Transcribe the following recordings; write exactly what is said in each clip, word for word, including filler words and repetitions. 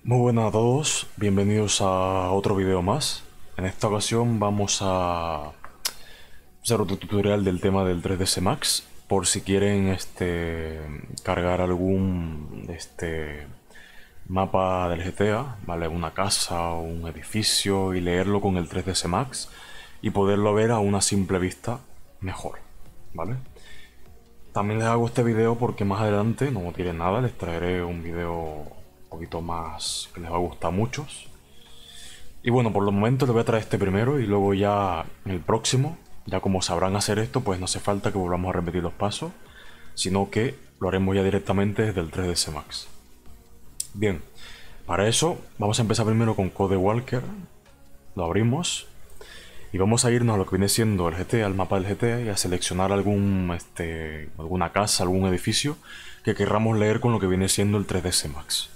Muy buenas a todos, bienvenidos a otro video más. En esta ocasión vamos a hacer otro tutorial del tema del tres D S Max, por si quieren este, cargar algún este, mapa del G T A, ¿vale? Una casa o un edificio y leerlo con el tres D S Max y poderlo ver a una simple vista mejor, ¿vale? También les hago este video porque más adelante, no tiene nada, les traeré un video un poquito más que les va a gustar a muchos. Y bueno, por los momentos les voy a traer este primero y luego ya en el próximo, ya como sabrán hacer esto, pues no hace falta que volvamos a repetir los pasos, sino que lo haremos ya directamente desde el tres D S Max. Bien, para eso vamos a empezar primero con CodeWalker, lo abrimos y vamos a irnos a lo que viene siendo el G T A, al mapa del G T A, y a seleccionar algún, este, alguna casa, algún edificio que querramos leer con lo que viene siendo el tres D S Max.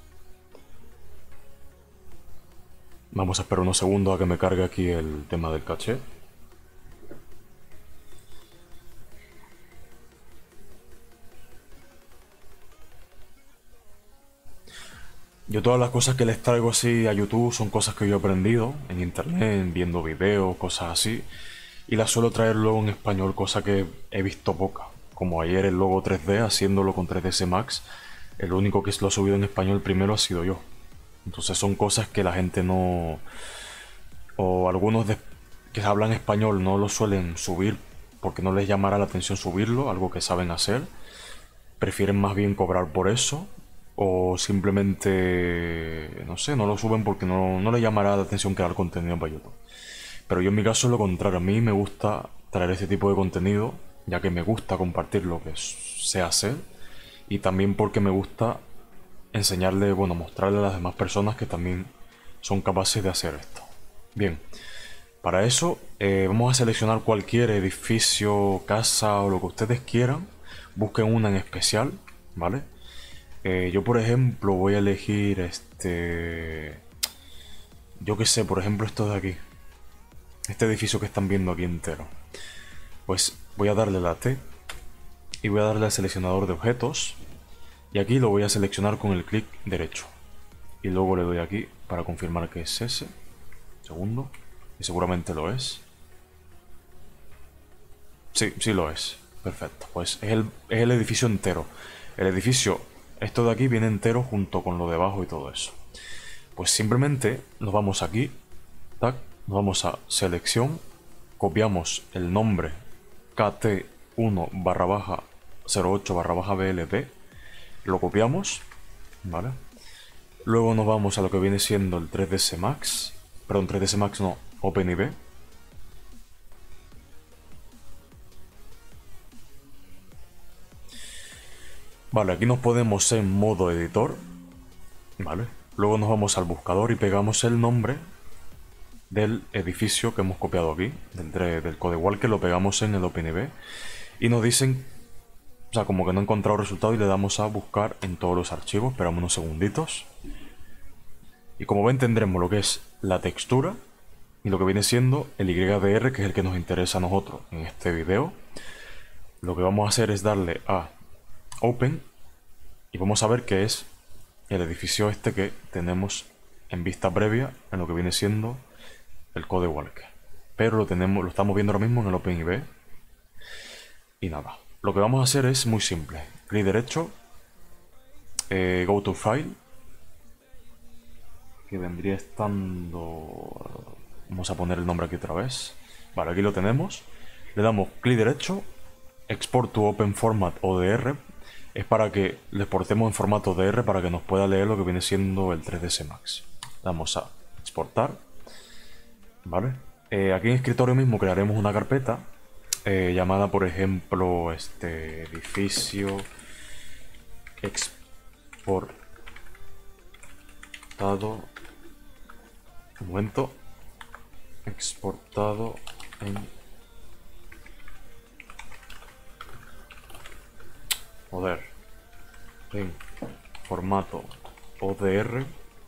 Vamos a esperar unos segundos a que me cargue aquí el tema del caché. Yo todas las cosas que les traigo así a YouTube son cosas que yo he aprendido en internet, viendo videos, cosas así. Y las suelo traer luego en español, cosa que he visto poca. Como ayer el logo tres D, haciéndolo con tres D S Max, el único que lo ha subido en español primero ha sido yo. Entonces son cosas que la gente no... o algunos de... que hablan español no lo suelen subir porque no les llamará la atención subirlo, algo que saben hacer. Prefieren más bien cobrar por eso. O simplemente, no sé, no lo suben porque no, no les llamará la atención crear contenido para YouTube. Pero yo en mi caso es lo contrario, a mí me gusta traer este tipo de contenido, ya que me gusta compartir lo que sé hacer y también porque me gusta enseñarle, bueno, mostrarle a las demás personas que también son capaces de hacer esto. Bien, para eso eh, vamos a seleccionar cualquier edificio, casa o lo que ustedes quieran. Busquen una en especial, ¿vale? Eh, yo por ejemplo voy a elegir este... Yo qué sé, por ejemplo esto de aquí. Este edificio que están viendo aquí entero. Pues voy a darle la T y voy a darle al seleccionador de objetos. Y aquí lo voy a seleccionar con el clic derecho. Y luego le doy aquí para confirmar que es ese. Segundo. Y seguramente lo es. Sí, sí lo es. Perfecto. Pues es el, es el edificio entero. El edificio, esto de aquí viene entero junto con lo de abajo y todo eso. Pues simplemente nos vamos aquí, tac, nos vamos a selección, copiamos el nombre K T uno barra baja cero ocho barra baja B L D, lo copiamos, ¿vale? Luego nos vamos a lo que viene siendo el tres D S Max, perdón, tres D S Max no, OpenIB. Vale, aquí nos podemos en modo editor, ¿vale? Luego nos vamos al buscador y pegamos el nombre del edificio que hemos copiado aquí, del, del CodeWalker, lo pegamos en el OpenIB y nos dicen, o sea, como que no he encontrado resultado y le damos a buscar en todos los archivos, esperamos unos segunditos y como ven tendremos lo que es la textura y lo que viene siendo el Y D R, que es el que nos interesa a nosotros en este video. Lo que vamos a hacer es darle a Open y vamos a ver que es el edificio este que tenemos en vista previa en lo que viene siendo el CodeWalker, pero lo tenemos, lo estamos viendo ahora mismo en el OpenIB. Y nada, lo que vamos a hacer es muy simple, clic derecho, eh, go to file, que vendría estando, vamos a poner el nombre aquí otra vez, vale, aquí lo tenemos, le damos clic derecho, export to open format O D R, es para que le exportemos en formato O D R para que nos pueda leer lo que viene siendo el tres D S Max. Damos a exportar. ¿Vale? Eh, aquí en escritorio mismo crearemos una carpeta eh, llamada, por ejemplo, este edificio exportado. Un momento. Exportado en. Joder. En formato O D R.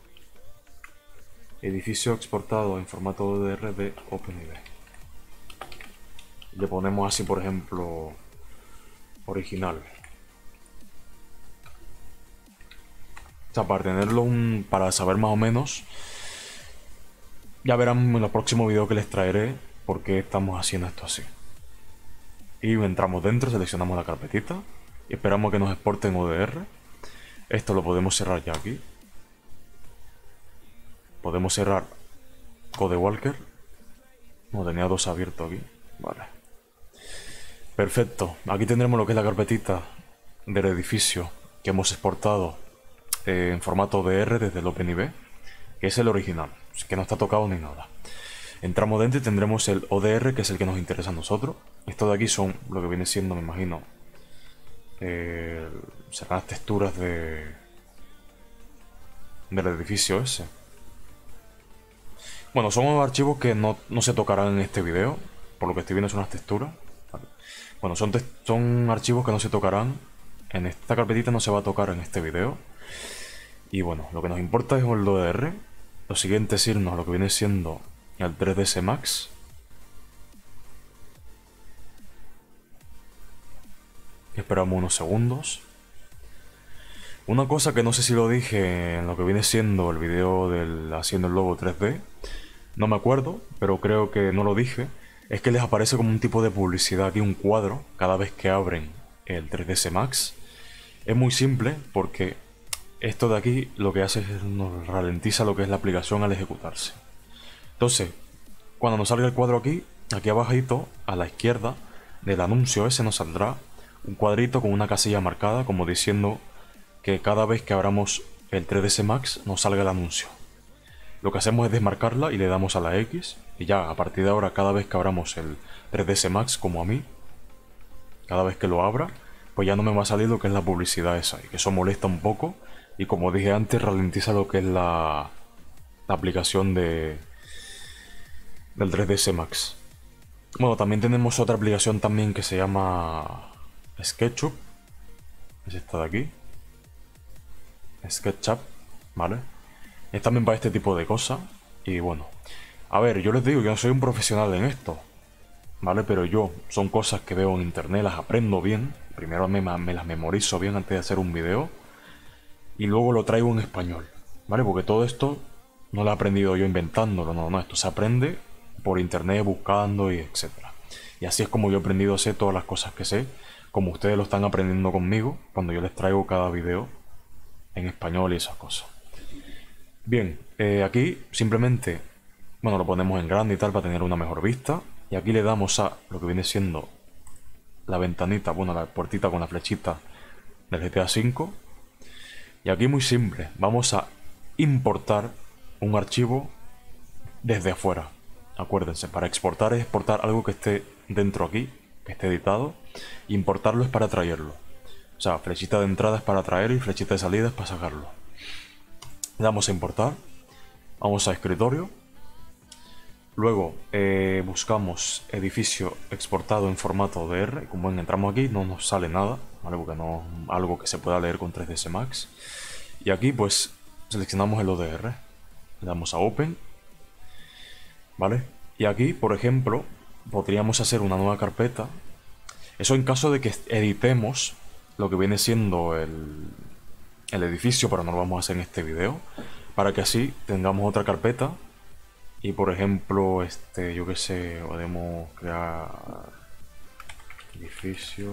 Edificio exportado en formato O D R de OpenIB. Le ponemos así, por ejemplo, original. sea, para tenerlo un, para saber más o menos. Ya verán en los próximos videos que les traeré por qué estamos haciendo esto así. Y entramos dentro, seleccionamos la carpetita y esperamos que nos exporte en O D R. Esto lo podemos cerrar ya aquí. Podemos cerrar CodeWalker. No, tenía dos abiertos aquí. Vale. Perfecto. Aquí tendremos lo que es la carpetita del edificio que hemos exportado eh, en formato O D R desde el OpenIB, que es el original, que no está tocado ni nada. Entramos dentro y tendremos el O D R, que es el que nos interesa a nosotros. Estos de aquí son lo que viene siendo, me imagino, eh, serán las texturas de del edificio ese. Bueno, son unos archivos que no, no se tocarán en este video, por lo que estoy viendo son unas texturas. Vale. Bueno, son, son archivos que no se tocarán, en esta carpetita no se va a tocar en este video. Y bueno, lo que nos importa es el O D R. Lo siguiente es irnos a lo que viene siendo el tres D S Max. Esperamos unos segundos. Una cosa que no sé si lo dije en lo que viene siendo el video del haciendo el logo tres D, no me acuerdo, pero creo que no lo dije, es que les aparece como un tipo de publicidad aquí, un cuadro, cada vez que abren el tres D S Max. Es muy simple porque esto de aquí lo que hace es nos ralentiza lo que es la aplicación al ejecutarse. Entonces, cuando nos salga el cuadro aquí, aquí abajito, a la izquierda del anuncio ese nos saldrá un cuadrito con una casilla marcada como diciendo que cada vez que abramos el tres D S Max nos salga el anuncio. Lo que hacemos es desmarcarla y le damos a la X y ya a partir de ahora cada vez que abramos el tres D S Max, como a mí, cada vez que lo abra, pues ya no me va a salir lo que es la publicidad esa, y que eso molesta un poco y como dije antes ralentiza lo que es la, la aplicación de del tres D S Max. Bueno, también tenemos otra aplicación también que se llama SketchUp, es esta de aquí, SketchUp, ¿vale? Es también para este tipo de cosas. Y bueno, a ver, yo les digo, yo no soy un profesional en esto, ¿vale? Pero yo, son cosas que veo en internet, las aprendo bien. Primero me, me las memorizo bien antes de hacer un video y luego lo traigo en español, ¿vale? Porque todo esto no lo he aprendido yo inventándolo, no, no, esto se aprende por internet, buscando y etcétera. Y así es como yo he aprendido a hacer todas las cosas que sé, como ustedes lo están aprendiendo conmigo cuando yo les traigo cada video en español y esas cosas. Bien, eh, aquí simplemente, bueno, lo ponemos en grande y tal para tener una mejor vista. Y aquí le damos a lo que viene siendo la ventanita, bueno, la puertita con la flechita del G T A cinco. Y aquí muy simple, vamos a importar un archivo desde afuera. Acuérdense, para exportar es exportar algo que esté dentro aquí, que esté editado. Importarlo es para traerlo. O sea, flechita de entrada es para traer y flechita de salida es para sacarlo. Le damos a importar, vamos a escritorio, luego eh, buscamos edificio exportado en formato O D R, como ven entramos aquí no nos sale nada, ¿vale? Porque no es algo que se pueda leer con tres D S Max. Y aquí pues seleccionamos el O D R, le damos a Open, ¿vale? Y aquí por ejemplo podríamos hacer una nueva carpeta, eso en caso de que editemos lo que viene siendo el... el edificio, pero no lo vamos a hacer en este video, para que así tengamos otra carpeta y por ejemplo este yo que sé podemos crear edificio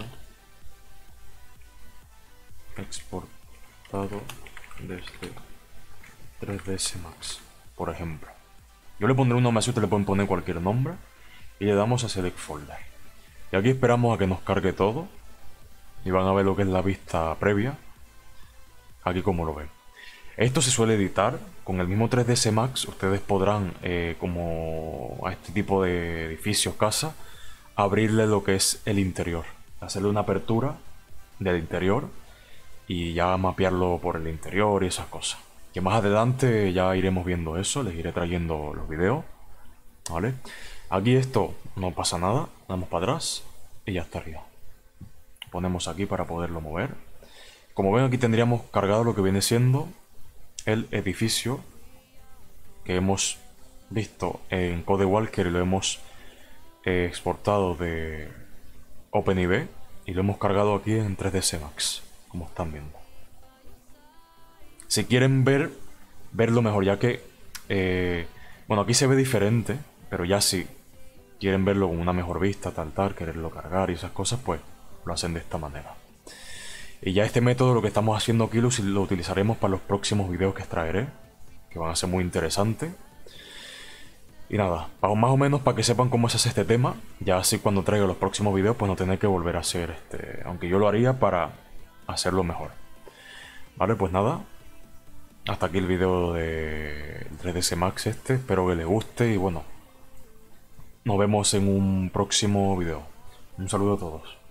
exportado desde tres D S Max, por ejemplo. Yo le pondré un nombre así, ustedes le pueden poner cualquier nombre y le damos a Select Folder y aquí esperamos a que nos cargue todo y van a ver lo que es la vista previa. Aquí como lo ven. Esto se suele editar con el mismo tres D S Max. Ustedes podrán, eh, como a este tipo de edificios, casa, abrirle lo que es el interior. Hacerle una apertura del interior y ya mapearlo por el interior y esas cosas. Que más adelante ya iremos viendo eso. Les iré trayendo los videos. ¿Vale? Aquí esto no pasa nada. Damos para atrás y ya estaría. Ponemos aquí para poderlo mover. Como ven aquí tendríamos cargado lo que viene siendo el edificio que hemos visto en CodeWalker y lo hemos eh, exportado de OpenIB y lo hemos cargado aquí en tres D S Max, como están viendo. Si quieren ver, verlo mejor, ya que, eh, bueno, aquí se ve diferente, pero ya si quieren verlo con una mejor vista, tal, tal, quererlo cargar y esas cosas, pues lo hacen de esta manera. Y ya este método, lo que estamos haciendo aquí, lo, lo utilizaremos para los próximos videos que extraeré, que van a ser muy interesantes. Y nada, para, más o menos para que sepan cómo se hace este tema, ya así cuando traiga los próximos videos, pues no tener que volver a hacer este, aunque yo lo haría para hacerlo mejor. Vale, pues nada, hasta aquí el video de tres D S Max este, espero que les guste y bueno, nos vemos en un próximo video. Un saludo a todos.